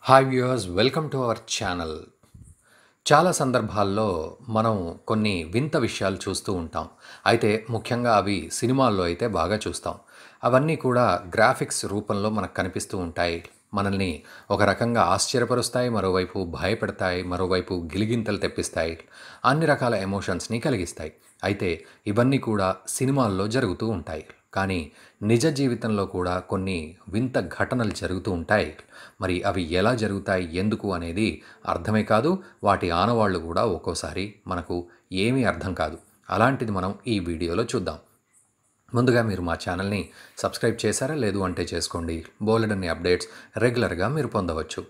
Hi viewers, welcome to our channel. చాలా సందర్భాల్లో మనం కొన్ని వింత విషయాలు చూస్తూ ఉంటాం. అయితే ముఖ్యంగా అవి సినిమాల్లో అయితే బాగా చూస్తాం. అవన్నీ కూడా గ్రాఫిక్స్ రూపంలో మనకు కనిపిస్తూ ఉంటాయి. మనల్ని ఒక రకంగా ఆశ్చర్యపరుస్తాయి, మరోవైపు భయపెడతాయి, మరోవైపు గిలిగింతలు తెప్పిస్తాయి. అన్ని రకాల ఎమోషన్స్ని కలిగిస్తాయి. అయితే ఇవన్నీ కూడా సినిమాల్లో జరుగుతూ ఉంటాయి. కానీ నిజ జీవితంలో కూడా కొన్ని వింత ఘటనలు జరుగుతూ ఉంటాయి. మరి అవి ఎలా జరుగుతాయి, ఎందుకు అనేది అర్థమే కాదు. వాటి ఆనవాళ్ళు కూడా ఒక్కోసారి మనకు ఏమీ అర్థం కాదు. అలాంటిది మనం ఈ వీడియోలో చూద్దాం. ముందుగా మీరు మా ఛానల్ని సబ్స్క్రైబ్ చేశారా? లేదు అంటే చేసుకోండి. బోలెడన్ని అప్డేట్స్ రెగ్యులర్గా మీరు పొందవచ్చు.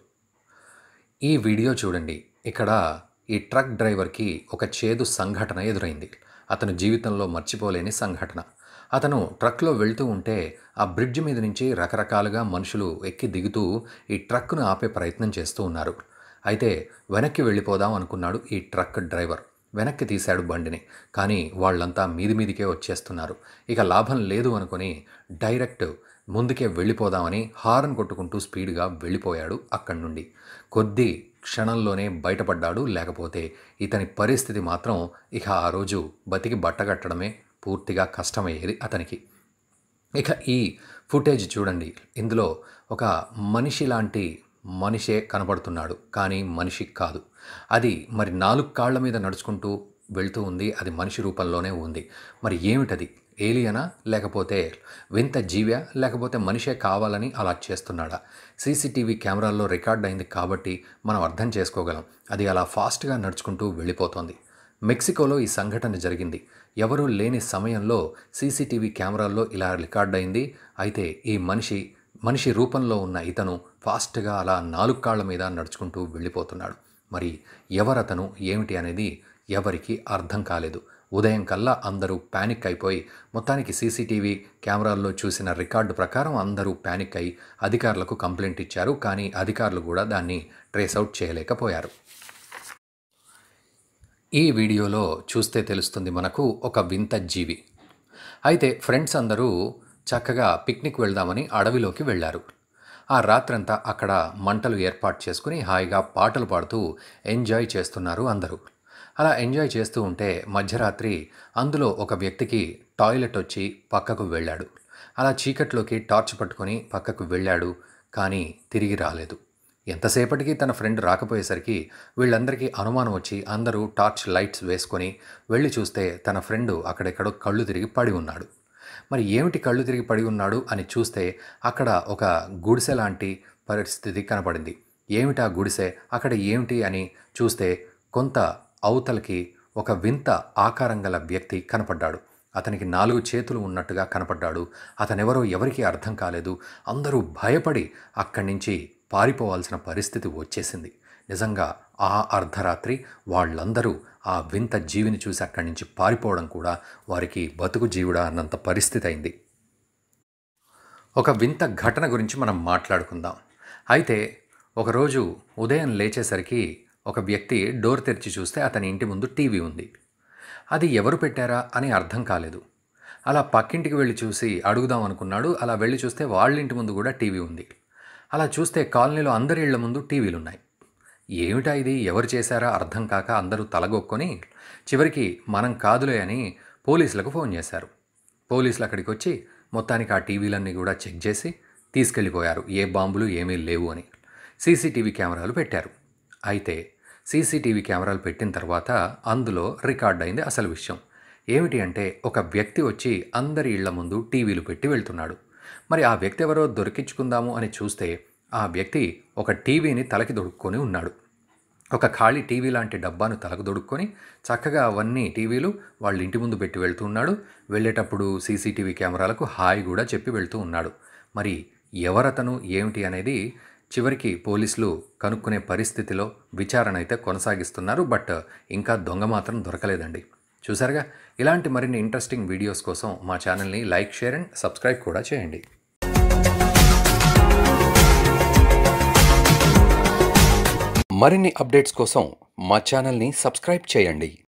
ఈ వీడియో చూడండి. ఇక్కడ ఈ ట్రక్ డ్రైవర్కి ఒక చేదు సంఘటన ఎదురైంది. అతను జీవితంలో మర్చిపోలేని సంఘటన. అతను ట్రక్లో వెళ్తూ ఉంటే ఆ బ్రిడ్జ్ మీద నుంచి రకరకాలుగా మనుషులు ఎక్కి దిగుతూ ఈ ట్రక్ను ఆపే ప్రయత్నం చేస్తూ ఉన్నారు. అయితే వెనక్కి వెళ్ళిపోదాం అనుకున్నాడు ఈ ట్రక్ డ్రైవర్. వెనక్కి తీశాడు బండిని. కానీ వాళ్ళంతా మీదికే వచ్చేస్తున్నారు. ఇక లాభం లేదు అనుకుని డైరెక్ట్ ముందుకే వెళ్ళిపోదామని హారన్ కొట్టుకుంటూ స్పీడ్గా వెళ్ళిపోయాడు అక్కడి నుండి. కొద్ది క్షణంలోనే బయటపడ్డాడు. లేకపోతే ఇతని పరిస్థితి మాత్రం ఇక ఆ రోజు బతికి బట్టగట్టడమే పూర్తిగా కష్టమయ్యేది అతనికి. ఇక ఈ ఫుటేజ్ చూడండి. ఇందులో ఒక మనిషి లాంటి మనిషే కనబడుతున్నాడు, కానీ మనిషి కాదు. అది మరి 4 కాళ్ళ మీద నడుచుకుంటూ వెళ్తూ ఉంది. అది మనిషి రూపంలోనే ఉంది. మరి ఏమిటది? ఏలియనా, లేకపోతే వింత జీవ్యా, లేకపోతే మనిషే కావాలని అలా చేస్తున్నాడా? సీసీటీవీ కెమెరాల్లో రికార్డ్ అయింది కాబట్టి మనం అర్థం చేసుకోగలం. అది అలా ఫాస్ట్గా నడుచుకుంటూ వెళ్ళిపోతోంది. మెక్సికోలో ఈ సంఘటన జరిగింది. ఎవరూ లేని సమయంలో సీసీటీవీ కెమెరాల్లో ఇలా రికార్డ్ అయింది. అయితే ఈ మనిషి రూపంలో ఉన్న ఇతను ఫాస్ట్గా అలా 4 కాళ్ళ మీద నడుచుకుంటూ వెళ్ళిపోతున్నాడు. మరి ఎవరతను, ఏమిటి అనేది ఎవరికి అర్థం కాలేదు. ఉదయం కల్లా అందరూ ప్యానిక్ అయిపోయి, మొత్తానికి సీసీటీవీ కెమెరాల్లో చూసిన రికార్డు ప్రకారం అందరూ ప్యానిక్ అయి అధికారులకు కంప్లైంట్ ఇచ్చారు. కానీ అధికారులు కూడా దాన్ని ట్రేస్అవుట్ చేయలేకపోయారు. ఈ వీడియోలో చూస్తే తెలుస్తుంది మనకు ఒక వింత జీవి. అయితే ఫ్రెండ్స్ అందరూ చక్కగా పిక్నిక్ వెళ్దామని అడవిలోకి వెళ్ళారు. ఆ రాత్రంతా అక్కడ మంటలు ఏర్పాటు చేసుకుని హాయిగా పాటలు పాడుతూ ఎంజాయ్ చేస్తున్నారు అందరూ. అలా ఎంజాయ్ చేస్తూ ఉంటే మధ్యరాత్రి అందులో ఒక వ్యక్తికి టాయిలెట్ వచ్చి పక్కకు వెళ్ళాడు. అలా చీకట్లోకి టార్చ్ పట్టుకొని పక్కకు వెళ్ళాడు. కానీ తిరిగి రాలేదు. ఎంతసేపటికి తన ఫ్రెండ్ రాకపోయేసరికి వీళ్ళందరికీ అనుమానం వచ్చి అందరూ టార్చ్ లైట్స్ వేసుకొని వెళ్ళి చూస్తే తన ఫ్రెండు అక్కడెక్కడో కళ్ళు తిరిగి పడి ఉన్నాడు. మరి ఏమిటి కళ్ళు తిరిగి పడి ఉన్నాడు అని చూస్తే అక్కడ ఒక గుడిసె లాంటి పరిస్థితి కనపడింది. ఏమిటా గుడిసె, అక్కడ ఏమిటి అని చూస్తే కొంత అవతలకి ఒక వింత ఆకారం గల వ్యక్తి కనపడ్డాడు. అతనికి 4 చేతులు ఉన్నట్టుగా కనపడ్డాడు. అతనెవరో ఎవరికీ అర్థం కాలేదు. అందరూ భయపడి అక్కడి నుంచి పారిపోవాల్సిన పరిస్థితి వచ్చేసింది. నిజంగా ఆ అర్ధరాత్రి వాళ్ళందరూ ఆ వింత జీవిని చూసి అక్కడి నుంచి పారిపోవడం కూడా వారికి బతుకు జీవుడా అన్నంత పరిస్థితి అయింది. ఒక వింత ఘటన గురించి మనం మాట్లాడుకుందాం. అయితే ఒకరోజు ఉదయం లేచేసరికి ఒక వ్యక్తి డోర్ తెరిచి చూస్తే అతని ఇంటి ముందు టీవీ ఉంది. అది ఎవరు పెట్టారా అని అర్థం కాలేదు. అలా పక్కింటికి వెళ్ళి చూసి అడుగుదాం అనుకున్నాడు. అలా వెళ్ళి చూస్తే వాళ్ళ ఇంటి ముందు కూడా టీవీ ఉంది. అలా చూస్తే కాలనీలో అందరి ఇళ్ల ముందు టీవీలున్నాయి. ఏమిటా ఇది, ఎవరు చేశారా అర్థం కాక అందరూ తలగొక్కొని చివరికి మనం కాదులే అని పోలీసులకు ఫోన్ చేశారు. పోలీసులు అక్కడికి వచ్చి మొత్తానికి ఆ టీవీలన్నీ కూడా చెక్ చేసి తీసుకెళ్ళిపోయారు. ఏ బాంబులు ఏమీ లేవు అని. సీసీటీవీ కెమెరాలు పెట్టారు. అయితే సీసీటీవీ కెమెరాలు పెట్టిన తర్వాత అందులో రికార్డ్ అయింది అసలు విషయం. ఏమిటి అంటే ఒక వ్యక్తి వచ్చి అందరి ఇళ్ల ముందు టీవీలు పెట్టి వెళ్తున్నాడు. మరి ఆ వ్యక్తి ఎవరో దొరికించుకుందాము అని చూస్తే ఆ వ్యక్తి ఒక టీవీని తలకి దొడుక్కొని ఉన్నాడు. ఒక ఖాళీ టీవీ లాంటి డబ్బాను తలకు దొడుక్కొని చక్కగా అవన్నీ టీవీలు వాళ్ళ ఇంటి ముందు పెట్టి వెళ్తూ ఉన్నాడు. వెళ్ళేటప్పుడు సీసీటీవీ కెమెరాలకు హాయ్ కూడా చెప్పి వెళ్తూ ఉన్నాడు. మరి ఎవరతను, ఏమిటి అనేది చివరికి పోలీసులు కనుక్కునే పరిస్థితిలో విచారణ అయితే కొనసాగిస్తున్నారు. బట్ ఇంకా దొంగ మాత్రం దొరకలేదండి. చూసారుగా, ఇలాంటి మరిన్ని ఇంట్రెస్టింగ్ వీడియోస్ కోసం మా ఛానల్ని లైక్, షేర్ అండ్ సబ్స్క్రైబ్ కూడా చేయండి. మరిన్ని అప్డేట్స్ కోసం మా ఛానల్ని సబ్స్క్రైబ్ చేయండి.